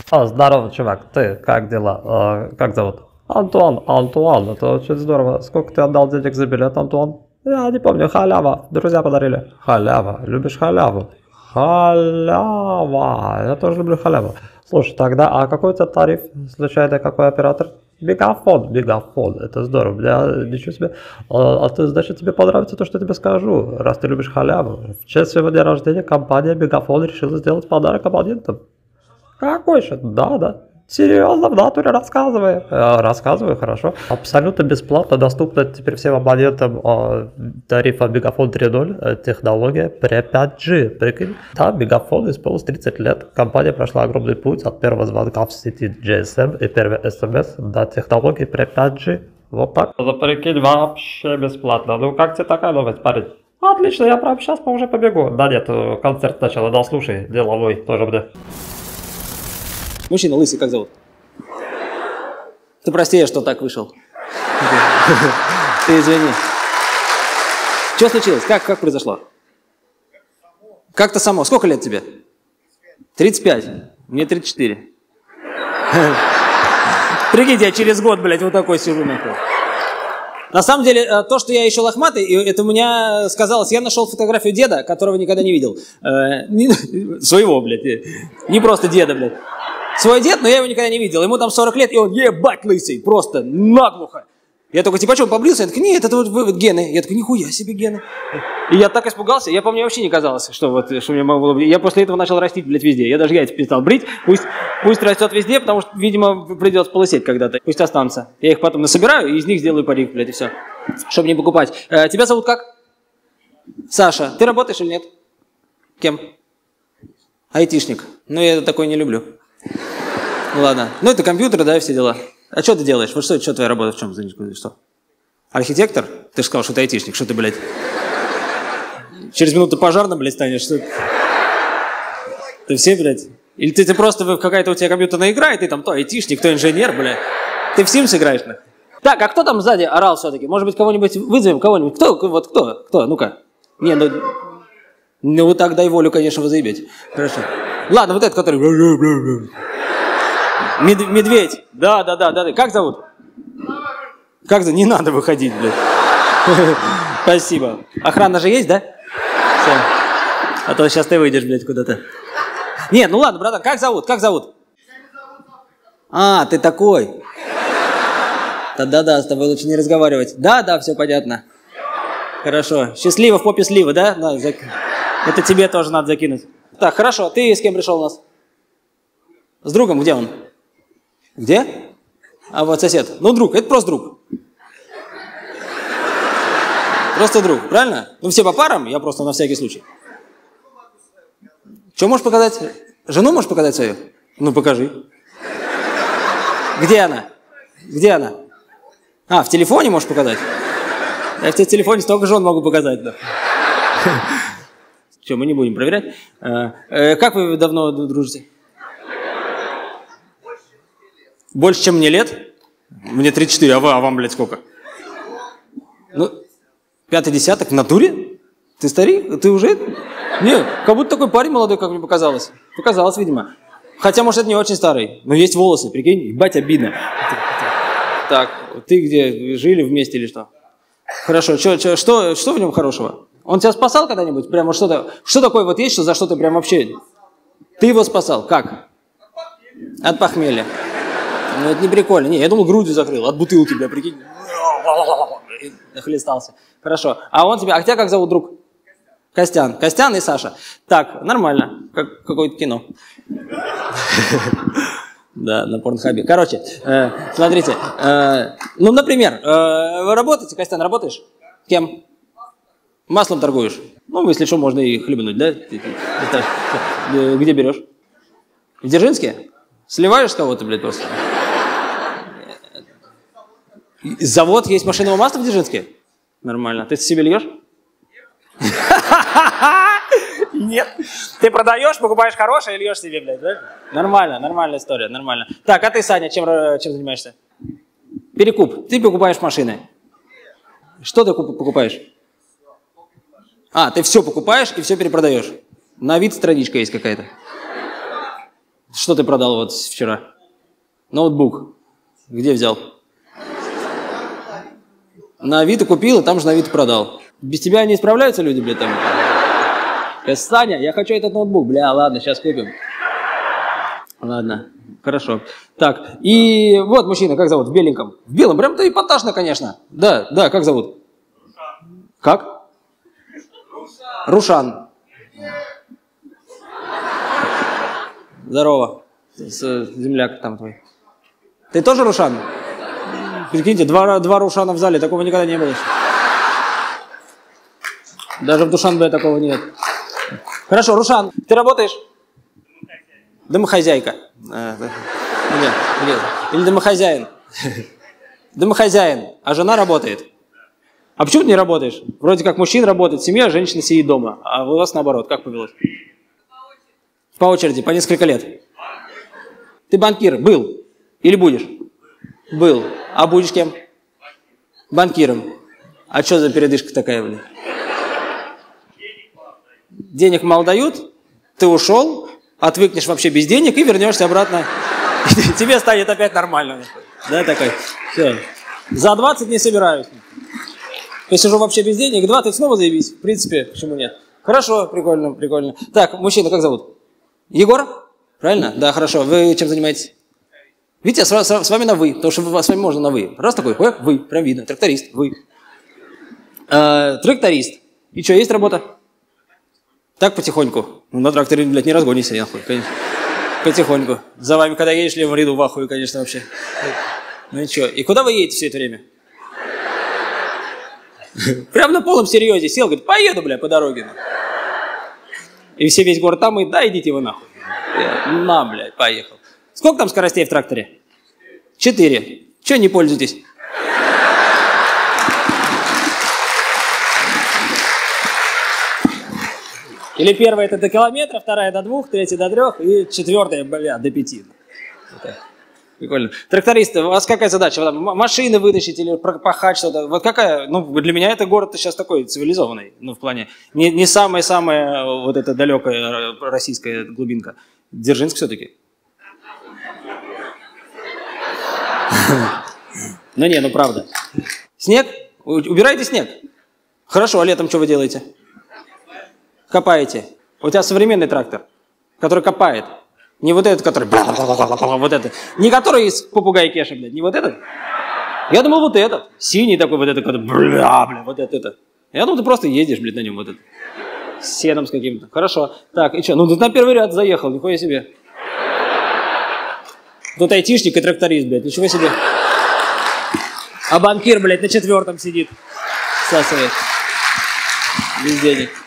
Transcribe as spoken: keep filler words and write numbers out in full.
О, здорово, чувак, ты, как дела? А, как зовут? Антуан, Антуан, это очень здорово. Сколько ты отдал денег за билет, Антуан? Я не помню, халява, друзья подарили. Халява, любишь халяву? Халява, я тоже люблю халяву. Слушай, тогда, а какой у тебя тариф? Случайно, какой оператор? Мегафон, мегафон, это здорово, бля, ничего себе. А, а ты, значит, тебе понравится то, что я тебе скажу, раз ты любишь халяву. В честь своего дня рождения компания Мегафон решила сделать подарок абонентам. Какой же? Да, да. Серьезно, в натуре рассказывай. Э, рассказываю, хорошо. Абсолютно бесплатно доступно теперь всем абонентам э, тарифа Мегафон три ноль, э, технология при пять джи. Прикинь? Да, Мегафон исполнилось тридцать лет. Компания прошла огромный путь от первого звонка в сети джи эс эм и первый эс эм эс до технологии при пять джи. Вот так. Это, прикинь, вообще бесплатно. Ну как тебе такая новость, парень? Отлично, я прямо сейчас уже побегу. Да нет, концерт сначала, да, слушай, деловой тоже мне. Мужчина лысый, как зовут? Ты прости, что так вышел. Ты извини. Что случилось? Как, как произошло? Как-то само. Сколько лет тебе? тридцать пять. Мне тридцать четыре. Прикиньте, я через год, блядь, вот такой сижу нахуй. На самом деле, то, что я еще лохматый, это у меня сказалось. Я нашел фотографию деда, которого никогда не видел. Своего, блядь. Не просто деда, блядь. Свой дед, но я его никогда не видел. Ему там сорок лет, и он ебать лысый, просто наглухо. Я только типа, что, он побрился? Я такой, нет, это вот, вот гены. Я такой, нихуя себе гены. И я так испугался, я помню, вообще не казалось, что вот, что мне могло быть. Я после этого начал растить, блядь, везде. Я даже яйца перестал брить. Пусть, пусть растет везде, потому что, видимо, придется полысеть когда-то. Пусть останутся. Я их потом насобираю и из них сделаю парик, блядь, и все. Чтобы не покупать. Э, тебя зовут как? Саша. Ты работаешь или нет? Кем? Айтишник. Ну, я такой не люблю. Ладно. Ну, это компьютер, да, и все дела. А что ты делаешь? Вот что, что твоя работа, в чем? Что? Архитектор? Ты же сказал, что ты айтишник. Что ты, блядь? Через минуту пожарным, блядь, станешь? Что? Ты все, блядь? Или ты, ты просто какая-то у тебя компьютерная игра, и ты там то айтишник, то инженер, блядь. Ты в Sims играешь, нахуй? Так, а кто там сзади орал все-таки? Может быть, кого-нибудь вызовем? Кого-нибудь? Кто? Вот кто? Кто? Ну-ка. Не, ну... Ну, вот так дай волю, конечно, вы заебете. Хорошо. Ладно, вот этот, который... Мед, медведь. Да, да, да, да. Как зовут? Как зовут? Не надо выходить, блядь. Спасибо. Охрана же есть, да? Все. А то сейчас ты выйдешь, блядь, куда-то. Нет, ну ладно, братан, как зовут? Как зовут? А, ты такой. Да-да, с тобой лучше не разговаривать. Да, да, все понятно. Хорошо. Счастливо в попе слива, да? Да, зак... Это тебе тоже надо закинуть. Так, хорошо. Ты с кем пришел у нас? С другом? Где он? Где? А вот сосед. Ну, друг. Это просто друг. Просто друг, правильно? Ну, все по парам, я просто на всякий случай. Что можешь показать? Жену можешь показать свою? Ну, покажи. Где она? Где она? А, в телефоне можешь показать? Я в телефоне столько жен могу показать, да. Что, мы не будем проверять? А, э, как вы давно дружите? Больше, чем мне лет? Мне тридцать четыре, а, вы, а вам, блядь, сколько? Ну, пятый десяток в натуре? Ты старик? Ты уже? Нет, как будто такой парень молодой, как мне показалось. Показалось, видимо. Хотя, может, это не очень старый. Но есть волосы, прикинь, ебать, обидно. Так, ты где? Жили вместе или что? Хорошо, чё, чё, что, что в нем хорошего? Он тебя спасал когда-нибудь? Прямо что-то, что такое вот есть, что за что ты прям вообще... Ты его спасал? Как? От похмелья. Ну, это не прикольно. Не, я думал, грудью закрыл. От бутылки, бля, прикинь. Нахлестался. Хорошо. А он тебя... А тебя как зовут, друг? Костян. Костян и Саша. Так, нормально. Как какое-то кино. Да, на Порнхабе. Короче, э, смотрите. Э, ну, например, э, вы работаете, Костян, работаешь? Кем? Маслом торгуешь? Ну, если что, можно и хлебнуть, да? Где берешь? В Дзержинске? Сливаешь с кого-то, блядь, просто? Завод есть машинного масла в Дзержинске? Нормально. Ты себе льешь? Нет. Ты продаешь, покупаешь хорошее и льешь себе, блядь, да? Нормально, нормальная история, нормально. Так, а ты, Саня, чем, чем занимаешься? Перекуп. Ты покупаешь машины. Что ты покупаешь? А, ты все покупаешь и все перепродаешь. На вид страничка есть какая-то. Что ты продал вот вчера? Ноутбук. Где взял? На Авито купил, и там же на Авито продал. Без тебя не справляются люди, блядь, там? Саня, я хочу этот ноутбук. Бля, ладно, сейчас купим. Ладно, хорошо. Так, и вот мужчина, как зовут? В беленьком. В белом, прям-то эпатажно, конечно. Да, да, как зовут? Рушан. Как? Рушан. Рушан. Здорово. Земляк там твой. Ты тоже Рушан? Прикиньте, два, два Рушана в зале, такого никогда не было еще. Даже в Душанбе такого нет. Хорошо, Рушан, ты работаешь? Домохозяйка. А, да. Нет, нет. Или домохозяин. Домохозяин, а жена работает. А почему ты не работаешь? Вроде как мужчина работает в семье, а женщина сидит дома. А у вас наоборот, как повелось? По очереди, по несколько лет. Ты банкир, был или будешь? Был. А будешь кем? Банкиром. А что за передышка такая, блин? Денег мало дают, ты ушел, отвыкнешь вообще без денег и вернешься обратно. Тебе станет опять нормально. Да, такой. Все. За двадцать не собираюсь. Я сижу вообще без денег, двадцать снова заебись. В принципе, почему нет? Хорошо, прикольно, прикольно. Так, мужчина, как зовут? Егор? Правильно? Да, хорошо. Вы чем занимаетесь? Видите, с, с, с вами на вы, потому что с вами можно на вы. Раз такой, ой, вы, прям видно. Тракторист, вы. А, тракторист. И что, есть работа? Так потихоньку. Ну, на тракторе, блядь, не разгонишься, нахуй, конечно. Потихоньку. За вами, когда едешь, левым ряду в ахуе, конечно, вообще. Ну и что? И куда вы едете все это время? Прям на полном серьезе сел, говорит, поеду, бля, по дороге. И все, весь город там, и да, идите вы нахуй. На, блядь, поехал. Сколько там скоростей в тракторе? Четыре. Чего не пользуетесь? Или первая это до километра, вторая до двух, третья до трех, и четвертая, бля, до пяти. Это прикольно. Трактористы, у вас какая задача? Машины вытащить или пропахать что-то? Вот какая? Ну, для меня это город сейчас такой цивилизованный, ну, в плане, не, не самая-самая вот эта далекая российская глубинка. Дзержинск все-таки. Ну не, ну правда. Снег? Убираете снег? Хорошо, а летом что вы делаете? Копаете. У тебя современный трактор, который копает. Не вот этот, который... Вот этот. Не который из попугая Кеша, блядь. Не вот этот. Я думал, вот этот. Синий такой вот этот. Бля, бля, вот этот. Я думал, ты просто ездишь, блядь, на нем вот этот. С сеном с каким-то. Хорошо. Так, и что? Ну, тут на первый ряд заехал. Нихуя себе. Тут айтишник и тракторист, блядь. Ничего себе. А банкир, блядь, на четвертом сидит. Всасывает. Без денег.